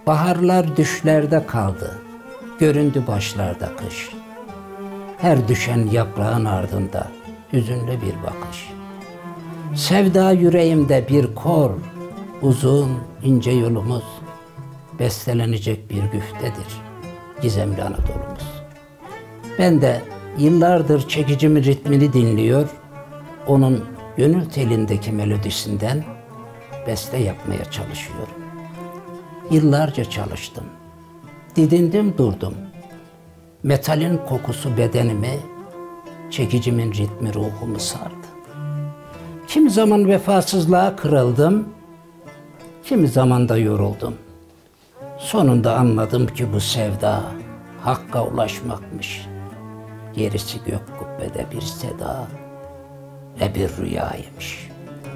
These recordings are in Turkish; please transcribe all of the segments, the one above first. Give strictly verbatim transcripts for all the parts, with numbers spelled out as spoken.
Baharlar düşlerde kaldı, göründü başlarda kış. Her düşen yaprağın ardında hüzünlü bir bakış. Sevda yüreğimde bir kor, uzun ince yolumuz, bestelenecek bir güftedir gizemli Anadolu'muz. Ben de yıllardır çekicimin ritmini dinliyor, onun gönül telindeki melodisinden beste yapmaya çalışıyorum. Yıllarca çalıştım, didindim durdum. Metalin kokusu bedenimi, çekicimin ritmi ruhumu sardı. Kimi zaman vefasızlığa kırıldım, kimi zaman da yoruldum. Sonunda anladım ki bu sevda hakka ulaşmakmış. Gerisi gök kubbede bir seda ve bir rüyaymış.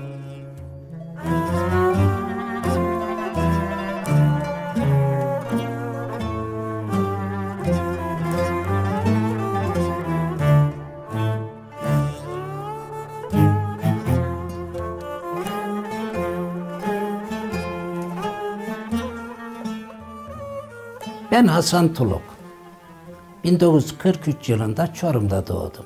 Ben Hasan Tuluk. bin dokuz yüz kırk üç yılında Çorum'da doğdum.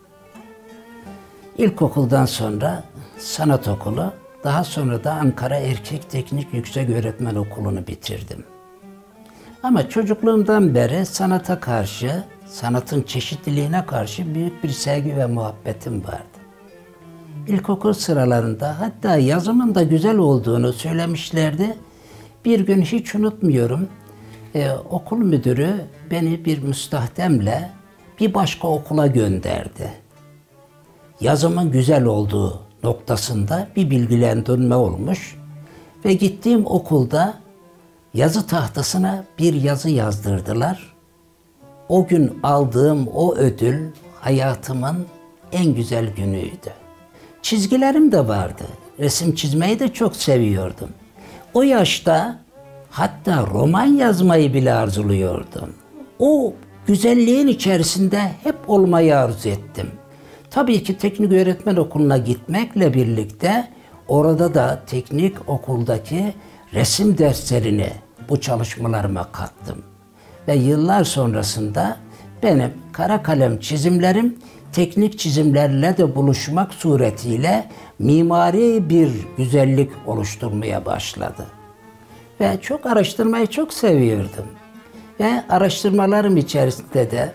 İlkokuldan sonra sanat okulu, daha sonra da Ankara Erkek Teknik Yükseköğretmen Okulu'nu bitirdim. Ama çocukluğumdan beri sanata karşı, sanatın çeşitliliğine karşı büyük bir sevgi ve muhabbetim vardı. İlkokul sıralarında hatta yazımın da güzel olduğunu söylemişlerdi. Bir gün hiç unutmuyorum. Ee, okul müdürü beni bir müstahdemle bir başka okula gönderdi. Yazımın güzel olduğu noktasında bir bilgilendirme olmuş ve gittiğim okulda yazı tahtasına bir yazı yazdırdılar. O gün aldığım o ödül hayatımın en güzel günüydü. Çizgilerim de vardı. Resim çizmeyi de çok seviyordum. O yaşta hatta roman yazmayı bile arzuluyordum. O güzelliğin içerisinde hep olmayı arzu ettim. Tabii ki teknik öğretmen okuluna gitmekle birlikte orada da teknik okuldaki resim derslerini bu çalışmalarıma kattım. Ve yıllar sonrasında benim kara kalem çizimlerim teknik çizimlerle de buluşmak suretiyle mimari bir güzellik oluşturmaya başladı. Ve çok araştırmayı çok seviyordum. Ve araştırmalarım içerisinde de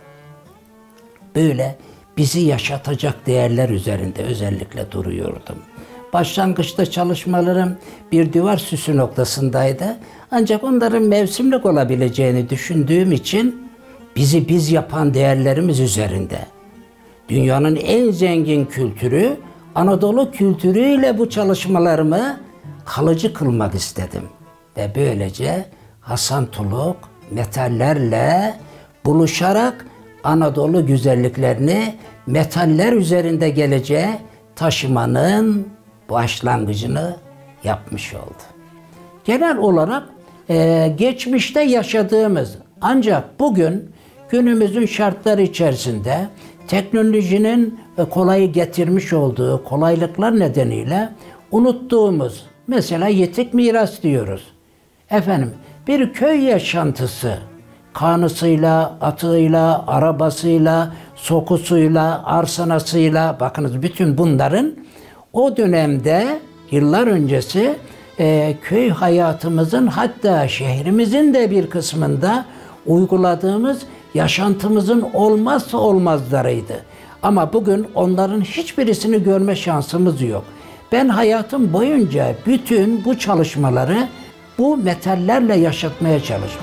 böyle bizi yaşatacak değerler üzerinde özellikle duruyordum. Başlangıçta çalışmalarım bir duvar süsü noktasındaydı. Ancak onların mevsimlik olabileceğini düşündüğüm için bizi biz yapan değerlerimiz üzerinde. Dünyanın en zengin kültürü, Anadolu kültürüyle bu çalışmalarımı kalıcı kılmak istedim. Ve böylece Hasan Tuluk metallerle buluşarak Anadolu güzelliklerini metaller üzerinde geleceğe taşımanın başlangıcını yapmış oldu. Genel olarak e, geçmişte yaşadığımız ancak bugün günümüzün şartları içerisinde teknolojinin e, kolayı getirmiş olduğu kolaylıklar nedeniyle unuttuğumuz, mesela yetik miras diyoruz. Efendim bir köy yaşantısı, kanısıyla, atıyla, arabasıyla, sokusuyla, arsanasıyla, bakınız bütün bunların o dönemde yıllar öncesi e, köy hayatımızın hatta şehrimizin de bir kısmında uyguladığımız yaşantımızın olmazsa olmazlarıydı. Ama bugün onların hiçbirisini görme şansımız yok. Ben hayatım boyunca bütün bu çalışmaları bu metallerle yaşatmaya çalıştım.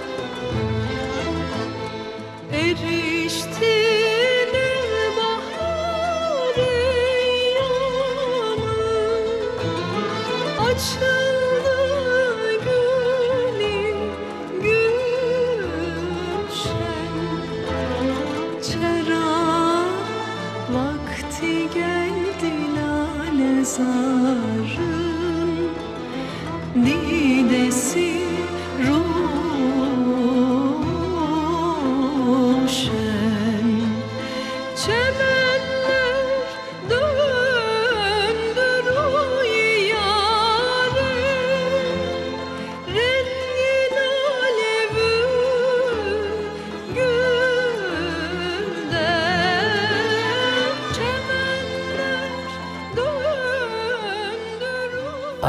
Zarın didesi ruşen, çemenler döndür yâre,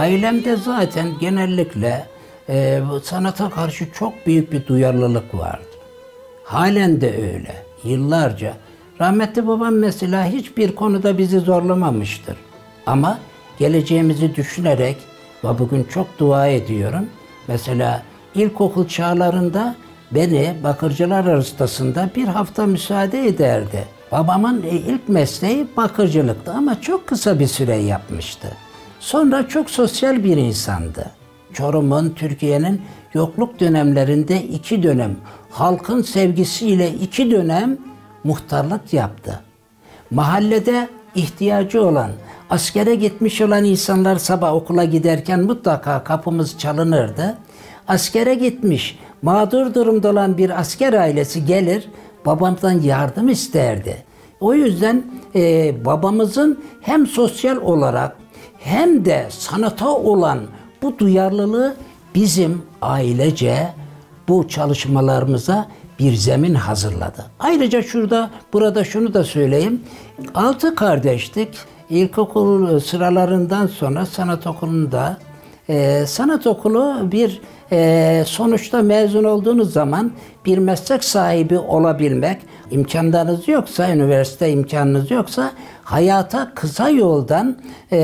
ailemde zaten genellikle e, sanata karşı çok büyük bir duyarlılık vardı. Halen de öyle. Yıllarca. Rahmetli babam mesela hiçbir konuda bizi zorlamamıştır. Ama geleceğimizi düşünerek ve bugün çok dua ediyorum. Mesela ilkokul çağlarında beni bakırcılar arastasında bir hafta müsaade ederdi. Babamın ilk mesleği bakırcılıktı ama çok kısa bir süre yapmıştı. Sonra çok sosyal bir insandı. Çorum'un, Türkiye'nin yokluk dönemlerinde iki dönem, halkın sevgisiyle iki dönem muhtarlık yaptı. Mahallede ihtiyacı olan, askere gitmiş olan insanlar sabah okula giderken mutlaka kapımız çalınırdı. Askere gitmiş, mağdur durumda olan bir asker ailesi gelir, babamdan yardım isterdi. O yüzden e, babamızın hem sosyal olarak hem de sanata olan bu duyarlılığı bizim ailece bu çalışmalarımıza bir zemin hazırladı. Ayrıca şurada, burada şunu da söyleyeyim. Altı kardeştik. İlkokul sıralarından sonra sanat okulunda, e, sanat okulu bir e, sonuçta mezun olduğunuz zaman bir meslek sahibi olabilmek, imkanlarınız yoksa, üniversite imkanınız yoksa hayata kısa yoldan e,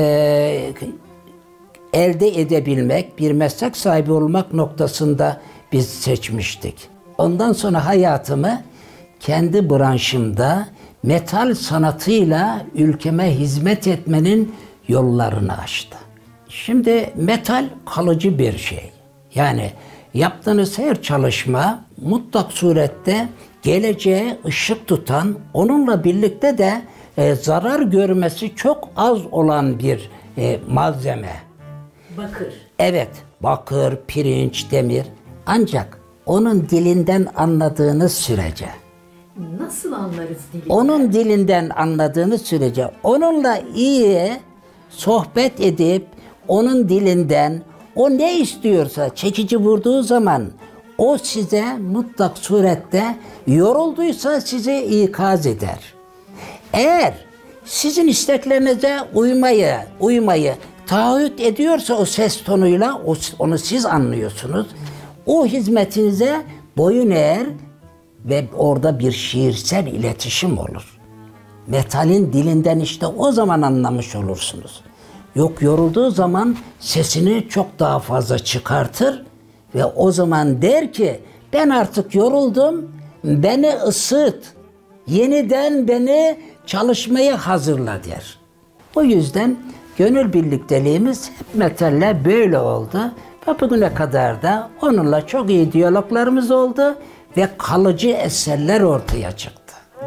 elde edebilmek, bir meslek sahibi olmak noktasında biz seçmiştik. Ondan sonra hayatımı kendi branşımda metal sanatıyla ülkeme hizmet etmenin yollarını açtı. Şimdi metal kalıcı bir şey. Yani yaptığınız her çalışma mutlak surette geleceğe ışık tutan, onunla birlikte de e, zarar görmesi çok az olan bir e, malzeme. Bakır. Evet, bakır, pirinç, demir. Ancak onun dilinden anladığınız sürece, Nasıl anlarız dilinden? onun dilinden anladığınız sürece, onunla iyi sohbet edip, onun dilinden, o ne istiyorsa çekici vurduğu zaman, o size mutlak surette yorulduysa sizi ikaz eder. Eğer sizin isteklerinize uymayı, uymayı taahhüt ediyorsa o ses tonuyla, onu siz anlıyorsunuz. O hizmetinize boyun eğer ve orada bir şiirsel iletişim olur. Metalin dilinden işte o zaman anlamış olursunuz. Yok, yorulduğu zaman sesini çok daha fazla çıkartır ve o zaman der ki ben artık yoruldum, beni ısıt, yeniden beni çalışmaya hazırla der. O yüzden gönül birlikteliğimiz hep metalle böyle oldu ve bugüne kadar da onunla çok iyi diyaloglarımız oldu ve kalıcı eserler ortaya çıktı.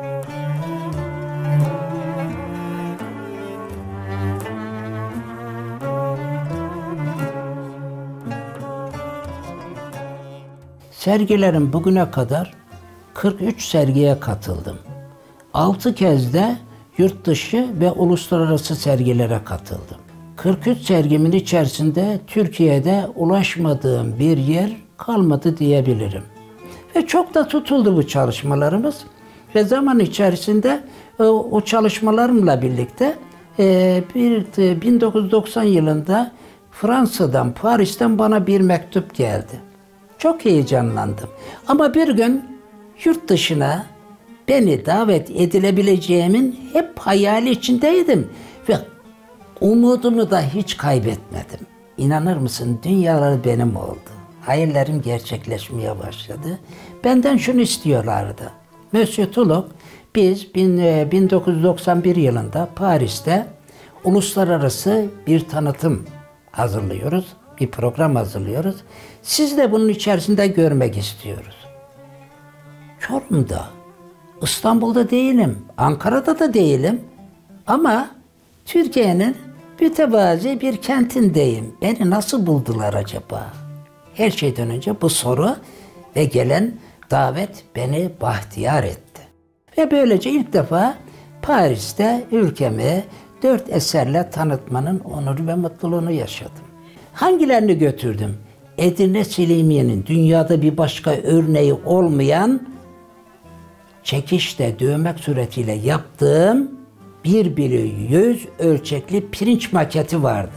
Sergilerim bugüne kadar kırk üç sergiye katıldım. altı kez de yurt dışı ve uluslararası sergilere katıldım. kırk üç sergimin içerisinde Türkiye'de ulaşmadığım bir yer kalmadı diyebilirim. Ve çok da tutuldu bu çalışmalarımız. Ve zaman içerisinde o çalışmalarımla birlikte bin dokuz yüz doksan yılında Fransa'dan, Paris'ten bana bir mektup geldi. Çok heyecanlandım. Ama bir gün yurt dışına beni davet edilebileceğimin hep hayali içindeydim. Ve umudumu da hiç kaybetmedim. İnanır mısın, dünyalar benim oldu. Hayallerim gerçekleşmeye başladı. Benden şunu istiyorlardı. Monsieur Tulloch, biz bin dokuz yüz doksan bir yılında Paris'te uluslararası bir tanıtım hazırlıyoruz. Bir program hazırlıyoruz. Siz de bunun içerisinde görmek istiyoruz. Çorum'da, İstanbul'da değilim, Ankara'da da değilim. Ama Türkiye'nin mütevazi bir kentindeyim. Beni nasıl buldular acaba? Her şeyden önce bu soru ve gelen davet beni bahtiyar etti. Ve böylece ilk defa Paris'te ülkemi dört eserle tanıtmanın onuru ve mutluluğunu yaşadım. Hangilerini götürdüm? Edirne Selimiye'nin dünyada bir başka örneği olmayan çekişle dövmek suretiyle yaptığım bir bölü yüz ölçekli pirinç maketi vardı.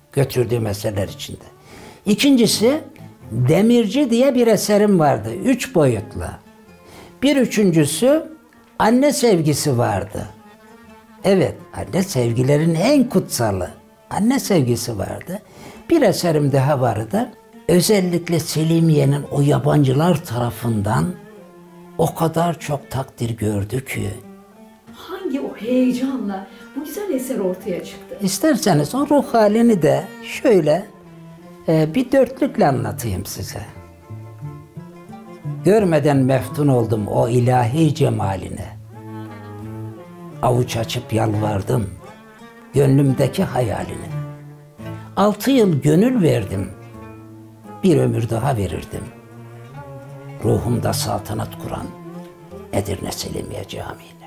götürdüğüm eserler içinde. İkincisi, Demirci diye bir eserim vardı. Üç boyutlu. Bir üçüncüsü, anne sevgisi vardı. Evet, anne sevgilerin en kutsalı. Anne sevgisi vardı. Bir eserim daha vardı. Özellikle Selimiye'nin o yabancılar tarafından o kadar çok takdir gördü ki. Hangi o heyecanla bu güzel eser ortaya çıktı? İsterseniz o ruh halini de şöyle e, bir dörtlükle anlatayım size. Görmeden meftun oldum o ilahi cemaline. Avuç açıp yalvardım gönlümdeki hayaline. Altı yıl gönül verdim, bir ömür daha verirdim. Ruhumda saltanat kuran Edirne Selimiye Camii'ne.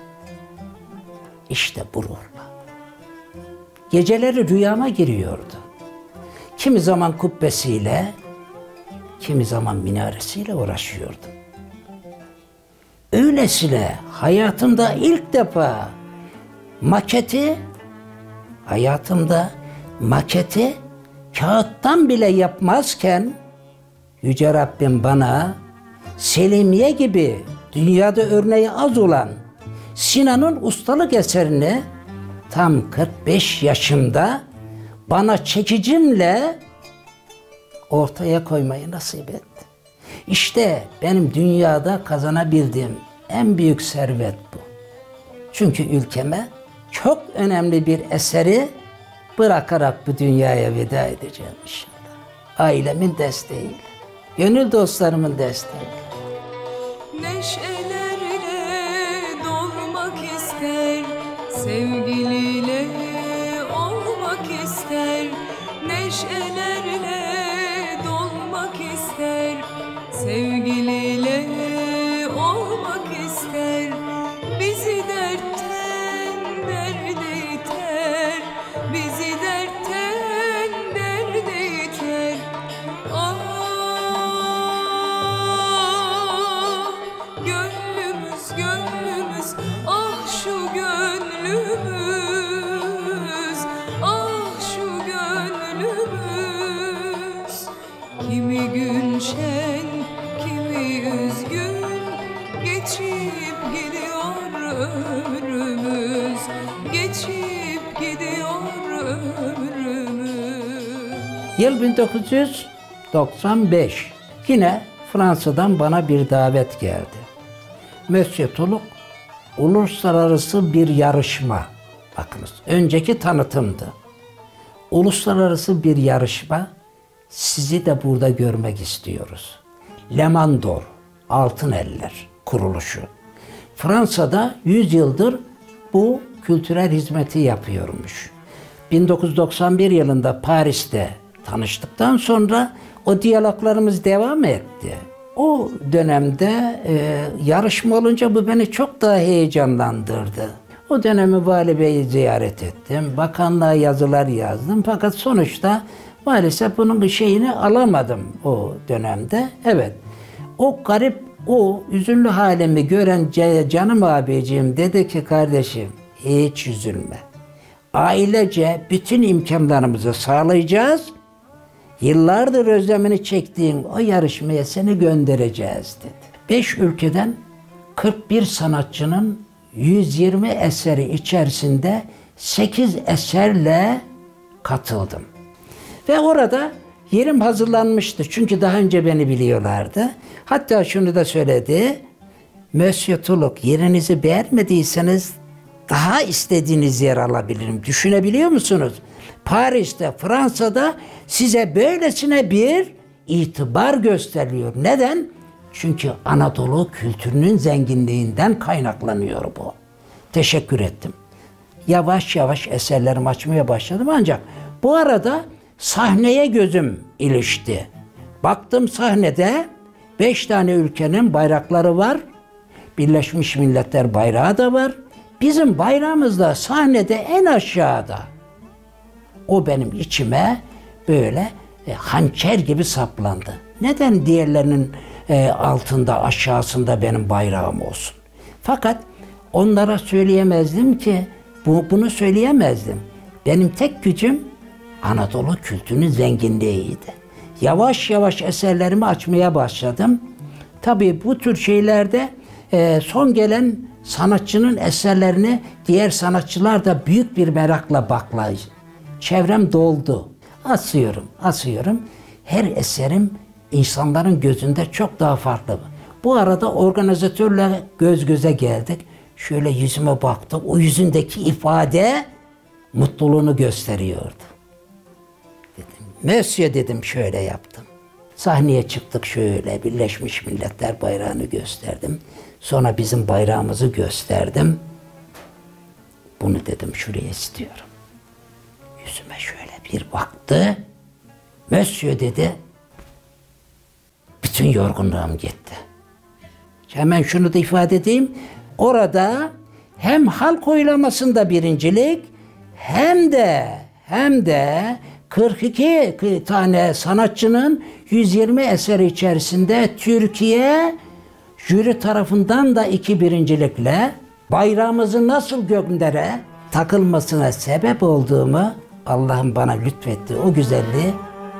İşte bu ruhla. Geceleri rüyama giriyordu. Kimi zaman kubbesiyle, kimi zaman minaresiyle uğraşıyordum. Öylesine hayatımda ilk defa maketi, hayatımda maketi kağıttan bile yapmazken Yüce Rabbim bana Selimiye gibi dünyada örneği az olan Sinan'ın ustalık eserini tam kırk beş yaşımda bana çekicimle ortaya koymayı nasip etti. İşte benim dünyada kazanabildiğim en büyük servet bu. Çünkü ülkeme çok önemli bir eseri bırakarak bu dünyaya veda edeceğim inşallah. Ailemin desteğiyle, gönül dostlarımın desteğiyle. Neşelerle dolmak ister, sevgiliyle olmak ister. Neşelerle dolmak ister, sevgiliyle olmak ister. Bizi dertten derde iter, bizi dertten derde iter. Ah, gönlümüz, gönlümüz, ah şu gönlümüz, ah şu gönlümüz. Kimi gün şen, kimi üzgün, geçip gidiyor ömrümüz, geçip gidiyor ömrümüz. Yıl bin dokuz yüz doksan beş. Yine Fransa'dan bana bir davet geldi. Monsieur Tuluk, uluslararası bir yarışma. Bakınız, önceki tanıtımdı. Uluslararası bir yarışma. Sizi de burada görmek istiyoruz. Le Mans d'Or, Altın Eller kuruluşu. Fransa'da yüz yıldır bu kültürel hizmeti yapıyormuş. bin dokuz yüz doksan bir yılında Paris'te tanıştıktan sonra o diyaloglarımız devam etti. O dönemde e, yarışma olunca bu beni çok daha heyecanlandırdı. O dönemi Vali Bey'i ziyaret ettim. Bakanlığa yazılar yazdım. Fakat sonuçta maalesef bunun bir şeyini alamadım o dönemde. Evet. O garip, o üzünlü halimi gören canım abiciğim dedi ki kardeşim hiç üzülme. Ailece bütün imkanlarımızı sağlayacağız. Yıllardır özlemini çektiğin o yarışmaya seni göndereceğiz dedi. Beş ülkeden kırk bir sanatçının yüz yirmi eseri içerisinde sekiz eserle katıldım. Ve orada yerim hazırlanmıştı. Çünkü daha önce beni biliyorlardı. Hatta şunu da söyledi. Monsieur Tuluk, yerinizi beğenmediyseniz daha istediğiniz yer alabilirim. Düşünebiliyor musunuz? Paris'te, Fransa'da size böylesine bir itibar gösteriliyor. Neden? Çünkü Anadolu kültürünün zenginliğinden kaynaklanıyor bu. Teşekkür ettim. Yavaş yavaş eserlerimi açmaya başladım ancak bu arada sahneye gözüm ilişti. Baktım sahnede beş tane ülkenin bayrakları var. Birleşmiş Milletler bayrağı da var. Bizim bayrağımız da sahnede en aşağıda. O benim içime böyle e, hançer gibi saplandı. Neden diğerlerinin e, altında, aşağısında benim bayrağım olsun? Fakat onlara söyleyemezdim ki, bu, bunu söyleyemezdim. Benim tek gücüm Anadolu kültürünün zenginliğiydi. Yavaş yavaş eserlerimi açmaya başladım. Tabii bu tür şeylerde e, son gelen sanatçının eserlerini diğer sanatçılar da büyük bir merakla baklar. Çevrem doldu. Asıyorum, asıyorum. Her eserim insanların gözünde çok daha farklı. Bu arada organizatörle göz göze geldik. Şöyle yüzüme baktı. O yüzündeki ifade mutluluğunu gösteriyordu. Dedim, Monsieur dedim, şöyle yaptım. Sahneye çıktık, şöyle Birleşmiş Milletler bayrağını gösterdim. Sonra bizim bayrağımızı gösterdim. Bunu dedim şuraya istiyorum. Yüzüme şöyle bir baktı. Monsieur dedi. Bütün yorgunluğum gitti. Hemen şunu da ifade edeyim. Orada hem halk oylamasında birincilik hem de hem de kırk iki tane sanatçının yüz yirmi eseri içerisinde Türkiye jüri tarafından da iki birincilikle bayrağımızın nasıl göklere takılmasına sebep olduğumu Allah'ın bana lütfettiği o güzelliği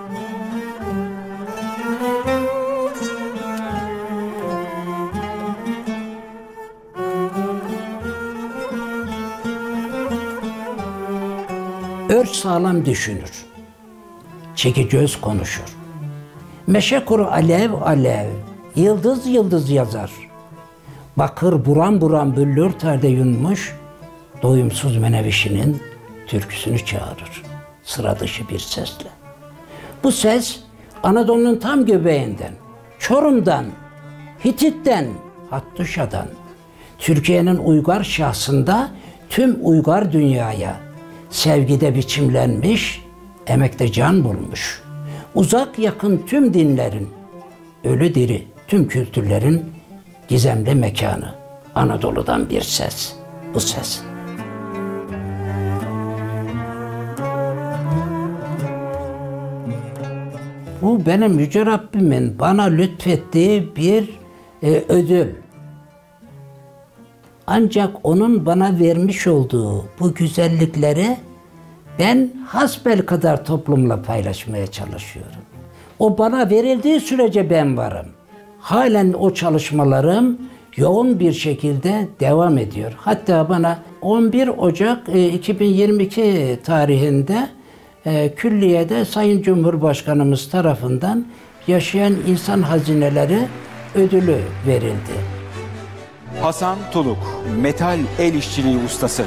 örç sağlam düşünür, çeki göz konuşur. Meşe kuru alev alev, yıldız yıldız yazar. Bakır buram buram büllür terde yunmuş, doyumsuz menevişinin türküsünü çağırır. Sıra dışı bir sesle. Bu ses Anadolu'nun tam göbeğinden, Çorum'dan, Hitit'ten, Hattuşa'dan, Türkiye'nin uygar şahsında tüm uygar dünyaya sevgide biçimlenmiş, emekte can bulmuş. Uzak yakın tüm dinlerin, ölü diri tüm kültürlerin gizemli mekanı. Anadolu'dan bir ses, bu ses. Bu benim Yüce Rabbimin bana lütfettiği bir e, ödül. Ancak onun bana vermiş olduğu bu güzellikleri ben hasbelkader toplumla paylaşmaya çalışıyorum. O bana verildiği sürece ben varım. Halen o çalışmalarım yoğun bir şekilde devam ediyor. Hatta bana on bir Ocak iki bin yirmi iki tarihinde e, külliyede Sayın Cumhurbaşkanımız tarafından Yaşayan İnsan Hazineleri ödülü verildi. Hasan Tuluk, metal el işçiliği ustası.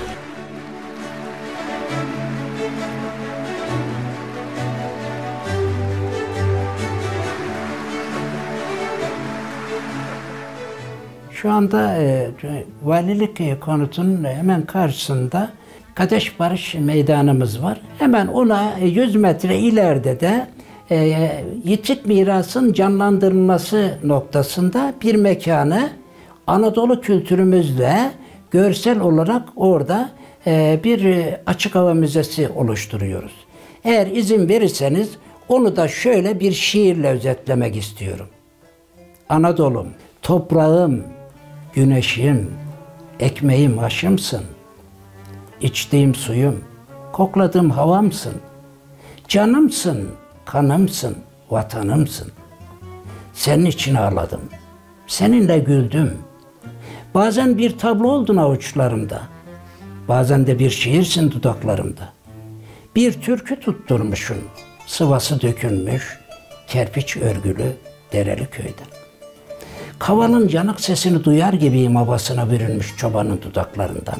Şu anda e, valilik konutunun hemen karşısında Kadeş Barış Meydanımız var. Hemen ona yüz metre ileride de e, yitik mirasın canlandırılması noktasında bir mekanı Anadolu kültürümüzle görsel olarak orada e, bir açık hava müzesi oluşturuyoruz. Eğer izin verirseniz onu da şöyle bir şiirle özetlemek istiyorum. Anadolu'm, toprağım, güneşim, ekmeğim, aşımsın. İçtiğim suyum, kokladığım havamsın. Canımsın, kanımsın, vatanımsın. Senin için ağladım, seninle güldüm. Bazen bir tablo oldun avuçlarımda, bazen de bir şiirsin dudaklarımda. Bir türkü tutturmuşsun, sıvası dökülmüş, kerpiç örgülü Dereli köyden. Kavalın yanık sesini duyar gibiyim havasına bürünmüş çobanın dudaklarından.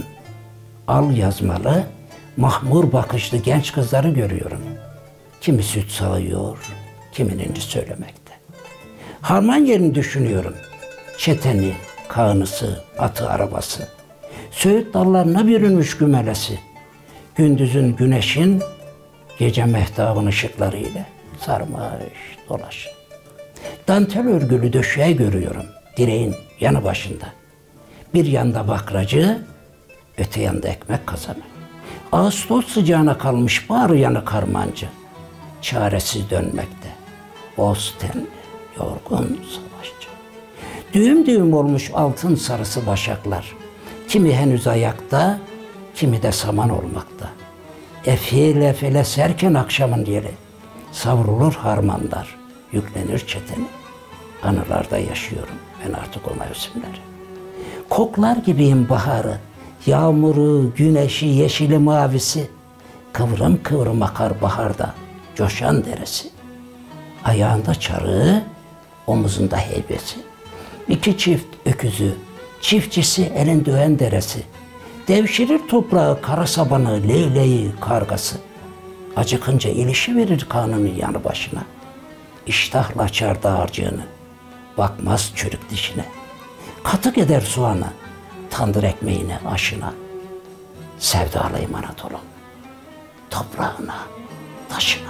Al yazmalı, mahmur bakışlı genç kızları görüyorum. Kimi süt sağıyor, kiminin söylemekte. Harman yerini düşünüyorum. Çeteni, kağnısı, atı arabası. Söğüt dallarına bürünmüş gümelesi. Gündüzün güneşin, gece mehtabın ışıklarıyla sarmış dolaş. Dantel örgülü döşeğe görüyorum direğin yanı başında. Bir yanda bakracı, öte yanda ekmek kazanı. Ağustos sıcağına kalmış bağrı yanı karmancı. Çaresiz dönmekte. Boz tenli, yorgun savaşçı. Düğüm düğüm olmuş altın sarısı başaklar. Kimi henüz ayakta, kimi de saman olmakta. Efiyle fele serken akşamın yeri, savrulur harmanlar, yüklenir çeteni. Anılarda yaşıyorum ben artık o mevsimleri. Koklar gibiyim baharı, yağmuru, güneşi, yeşili, mavisi. Kıvrım kıvrım akar baharda, coşan deresi. Ayağında çarığı, omuzunda heybesi. İki çift öküzü, çiftçisi elin döven deresi. Devşirir toprağı, kara sabanı, leyleği, kargası. Acıkınca ilişi verir kanının yanı başına. İştahla açar dağarcığını, bakmaz çürük dişine. Katık eder soğanı, tandır ekmeğine, aşına. Sevdalıyım Anadolu'm, toprağına, taşına.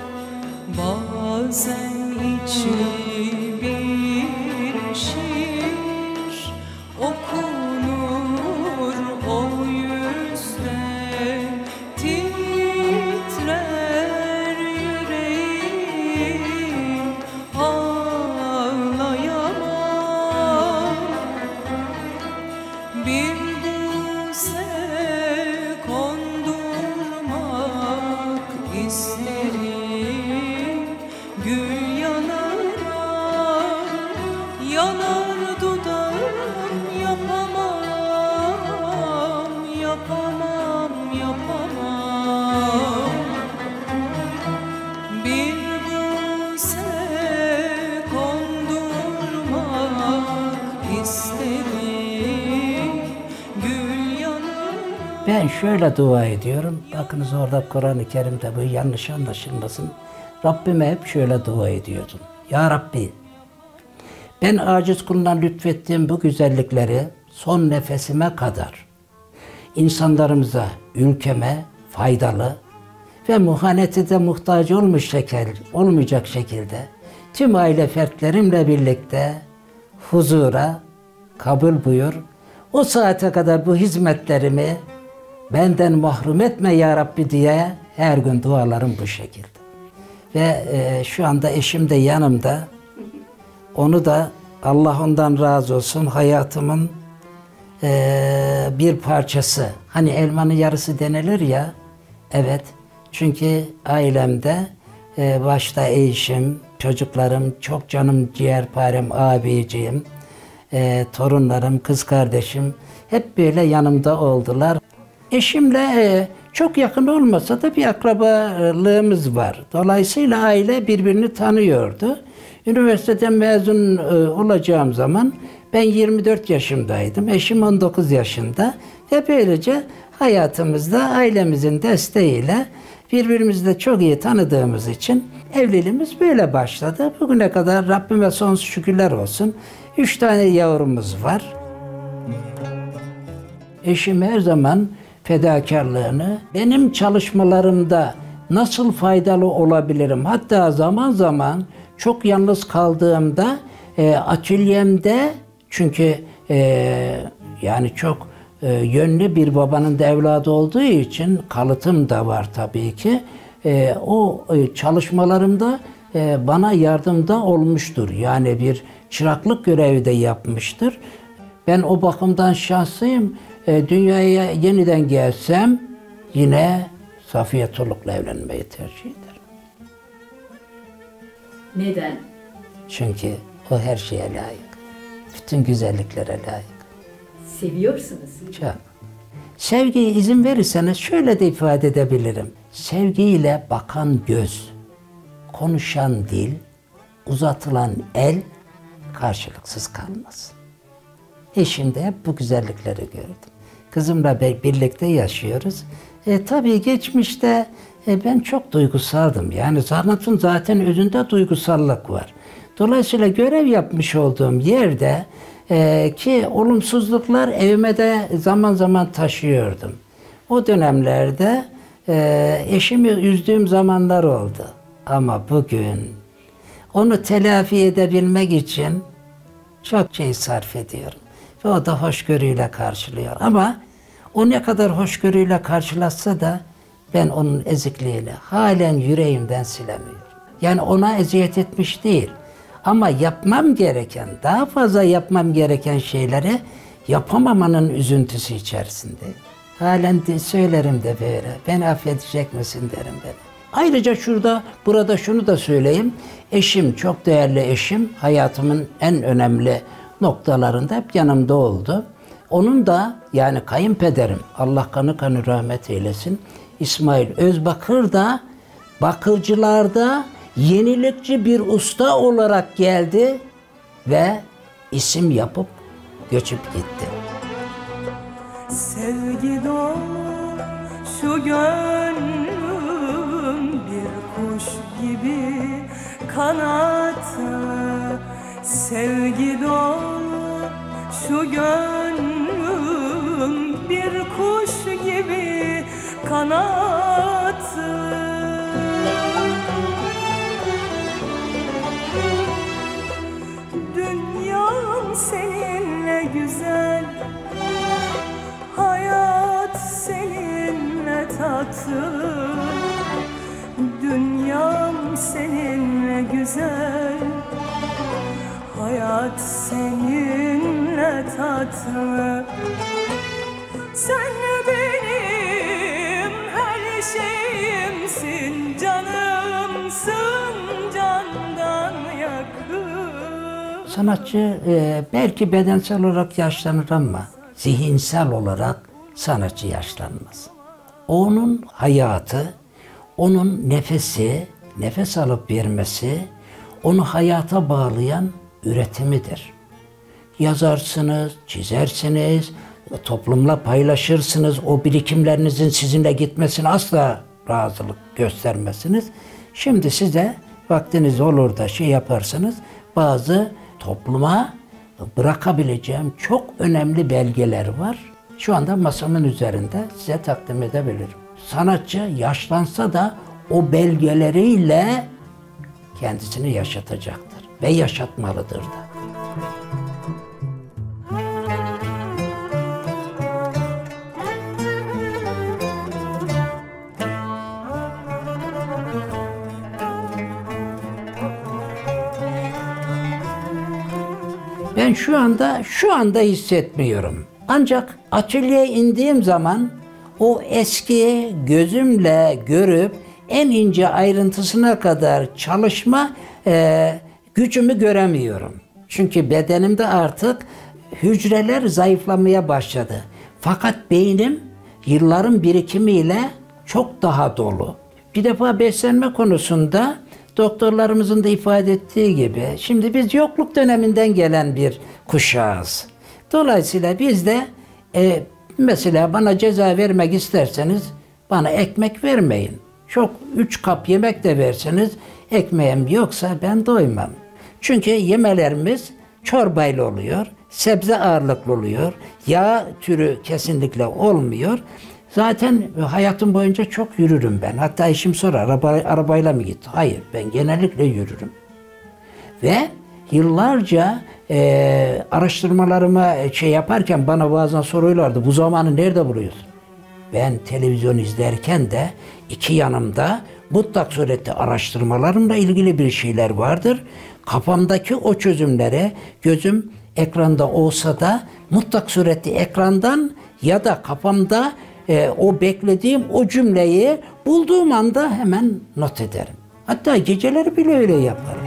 Bazen içi bir şiir okunur o yüzde, titrer yüreğim, ağlayamam. Bir buse kondurmak isterim, gül yanara, yanar dudağım, yapamam, yapamam, yapamam. Bir buse kondurmak isterim, gül yanara. Ben şöyle dua ediyorum. Bakınız orada Kur'an-ı Kerim'de bu yanlış anlaşılmasın. Rabbime hep şöyle dua ediyordum. Ya Rabbi, ben aciz kuluna lütfettiğim bu güzellikleri son nefesime kadar insanlarımıza, ülkeme faydalı ve muhanete de muhtaç olmuş şekil, olmayacak şekilde tüm aile fertlerimle birlikte huzura kabul buyur. O saate kadar bu hizmetlerimi benden mahrum etme ya Rabbi diye her gün dualarım bu şekilde. Ve e, şu anda eşim de yanımda. Onu da Allah ondan razı olsun, hayatımın e, bir parçası. Hani elmanın yarısı denilir ya. Evet. Çünkü ailemde e, başta eşim, çocuklarım, çok canım ciğerparem, abiciğim, e, torunlarım, kız kardeşim hep böyle yanımda oldular. Eşimle e, çok yakın olmasa da bir akrabalığımız var. Dolayısıyla aile birbirini tanıyordu. Üniversiteden mezun e, olacağım zaman ben yirmi dört yaşındaydım. Eşim on dokuz yaşında. Ve böylece hayatımızda ailemizin desteğiyle birbirimizi de çok iyi tanıdığımız için evliliğimiz böyle başladı. Bugüne kadar Rabbime sonsuz şükürler olsun. Üç tane yavrumuz var. Eşim her zaman fedakarlığını, benim çalışmalarımda nasıl faydalı olabilirim? Hatta zaman zaman çok yalnız kaldığımda e, atölyemde, çünkü e, yani çok e, yönlü bir babanın da evladı olduğu için kalıtım da var tabii ki. E, o e, çalışmalarımda e, bana yardımda olmuştur. Yani bir çıraklık görevi de yapmıştır. Ben o bakımdan şanslıyım. E, dünyaya yeniden gelsem yine Safiye Tuluk'la evlenmeyi tercih ederim. Neden? Çünkü o her şeye layık. Bütün güzelliklere layık. Seviyorsunuz. Çok. Sevgiye izin verirseniz şöyle de ifade edebilirim. Sevgiyle bakan göz, konuşan dil, uzatılan el karşılıksız kalmaz. Eşimde hep bu güzellikleri gördüm. Kızımla birlikte yaşıyoruz. E, tabii geçmişte e, ben çok duygusaldım. Yani sanatın zaten özünde duygusallık var. Dolayısıyla görev yapmış olduğum yerde e, ki olumsuzluklar evime de zaman zaman taşıyordum. O dönemlerde e, eşimi üzdüğüm zamanlar oldu. Ama bugün onu telafi edebilmek için çok şey sarf ediyorum. Ve o da hoşgörüyle karşılıyor. Ama o ne kadar hoşgörüyle karşılatsa da ben onun ezikliğini halen yüreğimden silemiyorum. Yani ona eziyet etmiş değil. Ama yapmam gereken, daha fazla yapmam gereken şeyleri yapamamanın üzüntüsü içerisindeyim. Halen de söylerim de böyle. Beni affedecek misin derim beni. Ayrıca şurada, burada şunu da söyleyeyim. Eşim, çok değerli eşim, hayatımın en önemli noktalarında hep yanımda oldu. Onun da, yani kayınpederim, Allah kanı kanı rahmet eylesin, İsmail Özbakır da bakırcılarda yenilikçi bir usta olarak geldi ve isim yapıp göçüp gitti. Sevgi dolu şu gönlüm, bir kuş gibi kanattı. Sevgi dolu şu gönlüm, bir kuş gibi kanattı. Dünyam seninle güzel, hayat seninle tatlı. Dünyam seninle güzel, hayat seninle tatlı. Sen benim her şeyimsin, canımsın, candan yakın. Sanatçı e, belki bedensel olarak yaşlanır ama zihinsel olarak sanatçı yaşlanmaz. Onun hayatı, onun nefesi, nefes alıp vermesi, onu hayata bağlayan üretimidir. Yazarsınız, çizersiniz, toplumla paylaşırsınız, o birikimlerinizin sizinle gitmesine asla razılık göstermezsiniz. Şimdi size vaktiniz olur da şey yaparsınız, bazı topluma bırakabileceğim çok önemli belgeler var. Şu anda masamın üzerinde size takdim edebilirim. Sanatçı yaşlansa da o belgeleriyle kendisini yaşatacaktır ve yaşatmalıdır da. Ben şu anda şu anda hissetmiyorum. Ancak atölyeye indiğim zaman o eski gözümle görüp en ince ayrıntısına kadar çalışma e, gücümü göremiyorum. Çünkü bedenimde artık hücreler zayıflamaya başladı. Fakat beynim yılların birikimiyle çok daha dolu. Bir defa beslenme konusunda doktorlarımızın da ifade ettiği gibi, şimdi biz yokluk döneminden gelen bir kuşağız. Dolayısıyla biz de e, mesela bana ceza vermek isterseniz bana ekmek vermeyin. Çok üç kap yemek de verseniz ekmeğim yoksa ben doymam. Çünkü yemelerimiz çorbayla oluyor, sebze ağırlıklı oluyor, yağ türü kesinlikle olmuyor. Zaten hayatım boyunca çok yürürüm ben. Hatta eşim sorar, araba, arabayla mı gitti? Hayır, ben genellikle yürürüm. Ve yıllarca e, araştırmalarıma şey yaparken bana bazen soruyorlardı, bu zamanı nerede buluyorsun? Ben televizyon izlerken de iki yanımda mutlak surette araştırmalarımla ilgili bir şeyler vardır. Kafamdaki o çözümlere gözüm ekranda olsa da mutlak surette ekrandan ya da kafamda e, o beklediğim o cümleyi bulduğum anda hemen not ederim. Hatta geceleri bile öyle yaparım.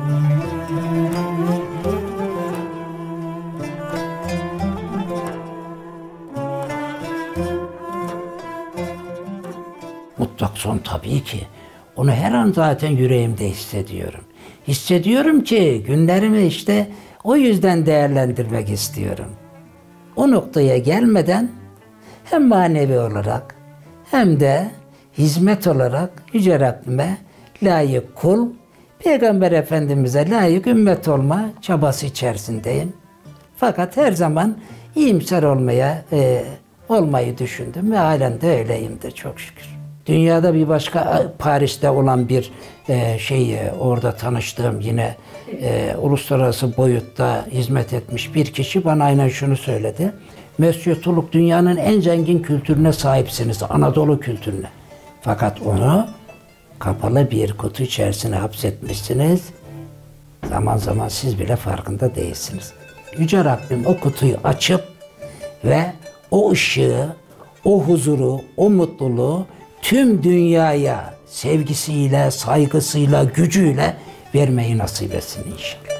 Mutlak son tabii ki. Onu her an zaten yüreğimde hissediyorum. Hissediyorum ki günlerimi işte o yüzden değerlendirmek istiyorum. O noktaya gelmeden hem manevi olarak hem de hizmet olarak Yüce Rabbime layık kul, Peygamber Efendimiz'e layık ümmet olma çabası içerisindeyim. Fakat her zaman iyimser olmaya, e, olmayı düşündüm ve halen de öyleyimdir çok şükür. Dünyada bir başka Paris'te olan bir e, şey orada tanıştığım yine e, uluslararası boyutta hizmet etmiş bir kişi bana aynen şunu söyledi. Monsieur Tuluk, dünyanın en zengin kültürüne sahipsiniz, Anadolu kültürüne. Fakat onu kapalı bir kutu içerisine hapsetmişsiniz. Zaman zaman siz bile farkında değilsiniz. Yüce Rabbim o kutuyu açıp ve o ışığı, o huzuru, o mutluluğu tüm dünyaya sevgisiyle, saygısıyla, gücüyle vermeyi nasip etsin inşallah.